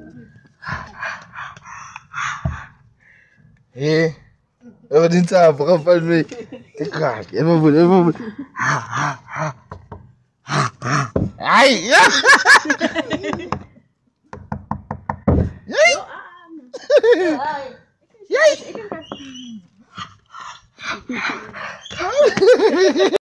Apa din sa kapal mo? Teka, emo mo. Ay! Yay! Yay!